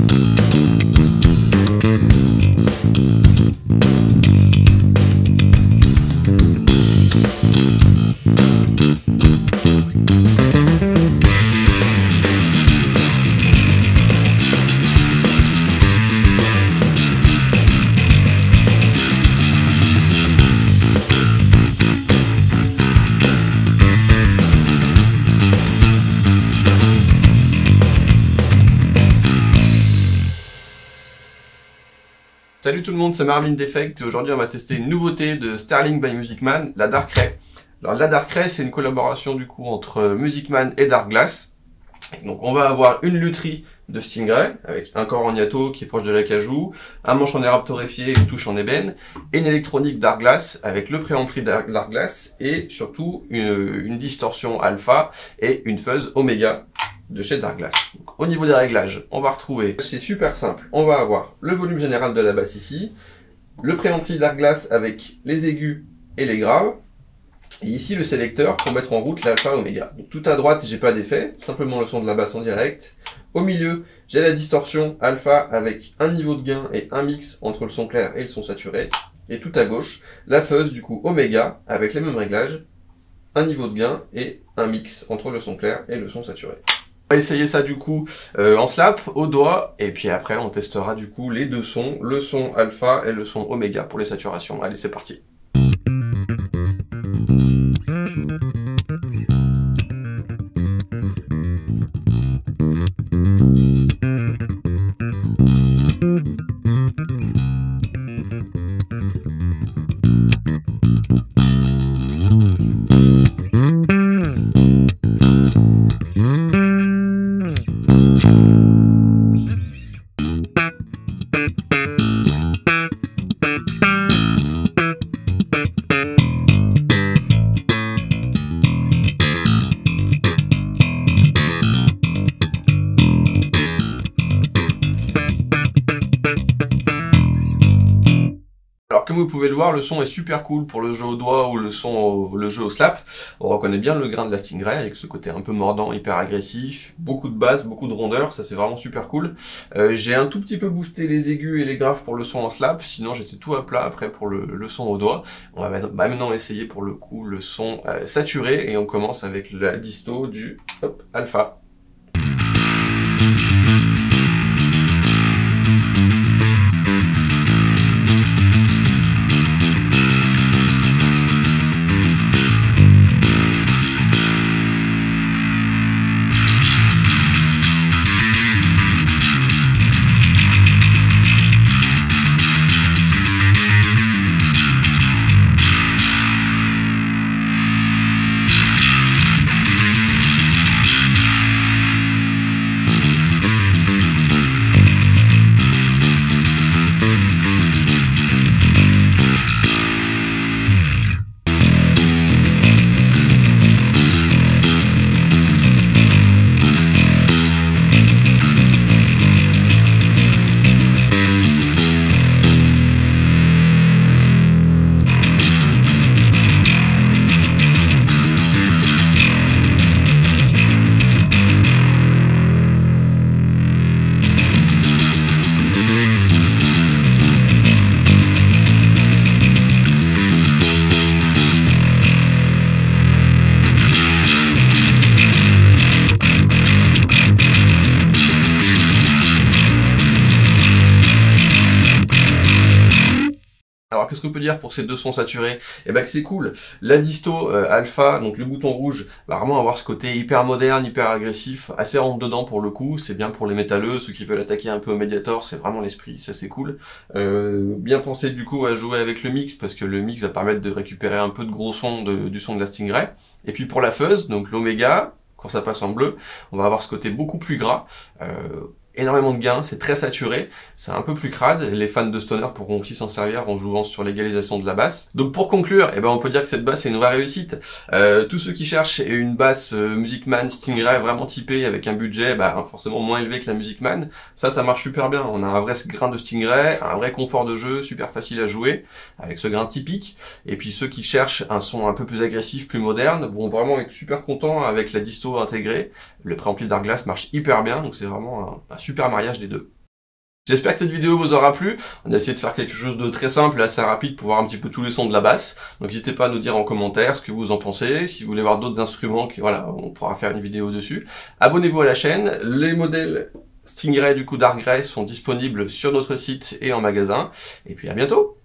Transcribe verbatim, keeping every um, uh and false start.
Salut tout le monde, c'est Marvin Defect et aujourd'hui on va tester une nouveauté de Sterling by Musicman, la Darkrai. Alors la Darkrai, c'est une collaboration du coup entre Musicman et Darkglass. Donc on va avoir une lutherie de Stingray avec un corps en Yato qui est proche de l'acajou, un manche en érable torréfié et une touche en ébène, et une électronique Darkglass avec le préampli Darkglass et surtout une, une distorsion alpha et une fuzz Omega de chez Darkglass. Donc, au niveau des réglages, on va retrouver, c'est super simple, on va avoir le volume général de la basse ici, le préampli Darkglass avec les aigus et les graves, et ici le sélecteur pour mettre en route l'alpha Omega. Donc tout à droite, j'ai pas d'effet, simplement le son de la basse en direct. Au milieu, j'ai la distorsion alpha avec un niveau de gain et un mix entre le son clair et le son saturé. Et tout à gauche, la fuzz du coup Omega avec les mêmes réglages, un niveau de gain et un mix entre le son clair et le son saturé. On va essayer ça du coup euh, en slap, au doigt, et puis après on testera du coup les deux sons, le son alpha et le son Omega pour les saturations. Allez, c'est parti. Alors comme vous pouvez le voir, le son est super cool pour le jeu au doigt ou le son au, le jeu au slap. On reconnaît bien le grain de la Stingray avec ce côté un peu mordant, hyper agressif, beaucoup de basse, beaucoup de rondeur, ça c'est vraiment super cool. Euh, j'ai un tout petit peu boosté les aigus et les graves pour le son en slap, sinon j'étais tout à plat après pour le, le son au doigt. On va maintenant essayer pour le coup le son euh, saturé et on commence avec la disto du hop, alpha. Alors qu'est-ce qu'on peut dire pour ces deux sons saturés? Eh ben que c'est cool. La disto euh, alpha, donc le bouton rouge, va vraiment avoir ce côté hyper moderne, hyper agressif, assez rentre dedans pour le coup. C'est bien pour les métalleux, ceux qui veulent attaquer un peu au Mediator, c'est vraiment l'esprit, ça c'est cool. Euh, bien pensé du coup à jouer avec le mix, parce que le mix va permettre de récupérer un peu de gros son de, du son de la Stingray. Et puis pour la fuzz, donc l'Omega, quand ça passe en bleu, on va avoir ce côté beaucoup plus gras. Euh, énormément de gains, c'est très saturé, c'est un peu plus crade, les fans de stoner pourront aussi s'en servir en jouant sur l'égalisation de la basse. Donc pour conclure, eh ben on peut dire que cette basse est une vraie réussite. Euh, tous ceux qui cherchent une basse euh, Musicman Stingray vraiment typée avec un budget bah, forcément moins élevé que la Musicman, ça ça marche super bien. On a un vrai grain de Stingray, un vrai confort de jeu, super facile à jouer, avec ce grain typique. Et puis ceux qui cherchent un son un peu plus agressif, plus moderne, vont vraiment être super contents avec la disto intégrée. Le préampli Darkglass marche hyper bien, donc c'est vraiment un, un super mariage des deux. J'espère que cette vidéo vous aura plu. On a essayé de faire quelque chose de très simple et assez rapide pour voir un petit peu tous les sons de la basse. Donc n'hésitez pas à nous dire en commentaire ce que vous en pensez. Si vous voulez voir d'autres instruments, qui, voilà, on pourra faire une vidéo dessus. Abonnez-vous à la chaîne. Les modèles Stingray du coup Darkrai sont disponibles sur notre site et en magasin. Et puis à bientôt.